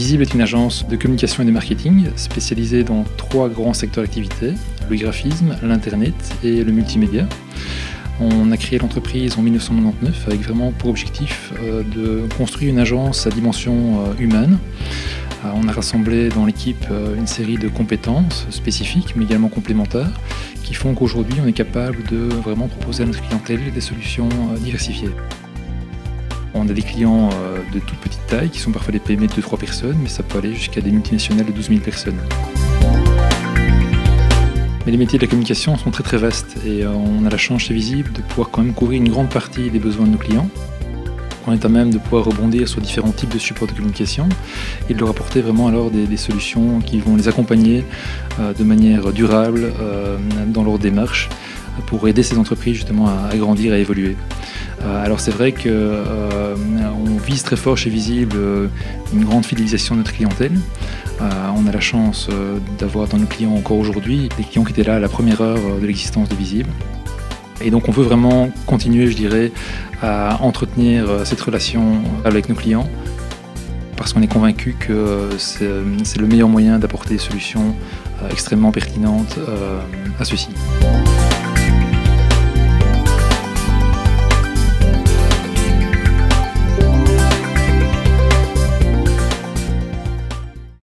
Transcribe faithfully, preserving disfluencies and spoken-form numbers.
Visible est une agence de communication et de marketing spécialisée dans trois grands secteurs d'activité, le graphisme, l'internet et le multimédia. On a créé l'entreprise en mille neuf cent quatre-vingt-dix-neuf avec vraiment pour objectif de construire une agence à dimension humaine. On a rassemblé dans l'équipe une série de compétences spécifiques mais également complémentaires qui font qu'aujourd'hui on est capable de vraiment proposer à notre clientèle des solutions diversifiées. On a des clients de toute petite taille qui sont parfois des P M E de deux à trois personnes, mais ça peut aller jusqu'à des multinationales de douze mille personnes. Mais les métiers de la communication sont très très vastes et on a la chance chez Visible de pouvoir quand même couvrir une grande partie des besoins de nos clients. On est à même de pouvoir rebondir sur différents types de supports de communication et de leur apporter vraiment alors des, des solutions qui vont les accompagner euh, de manière durable euh, dans leur démarche pour aider ces entreprises justement à, à grandir et à évoluer. Euh, alors c'est vrai qu'on euh, vise très fort chez Visible euh, une grande fidélisation de notre clientèle. Euh, on a la chance euh, d'avoir dans nos clients encore aujourd'hui des clients qui étaient là à la première heure de l'existence de Visible. Et donc on veut vraiment continuer, je dirais, à entretenir cette relation avec nos clients parce qu'on est convaincu que c'est le meilleur moyen d'apporter des solutions extrêmement pertinentes à ceux-ci.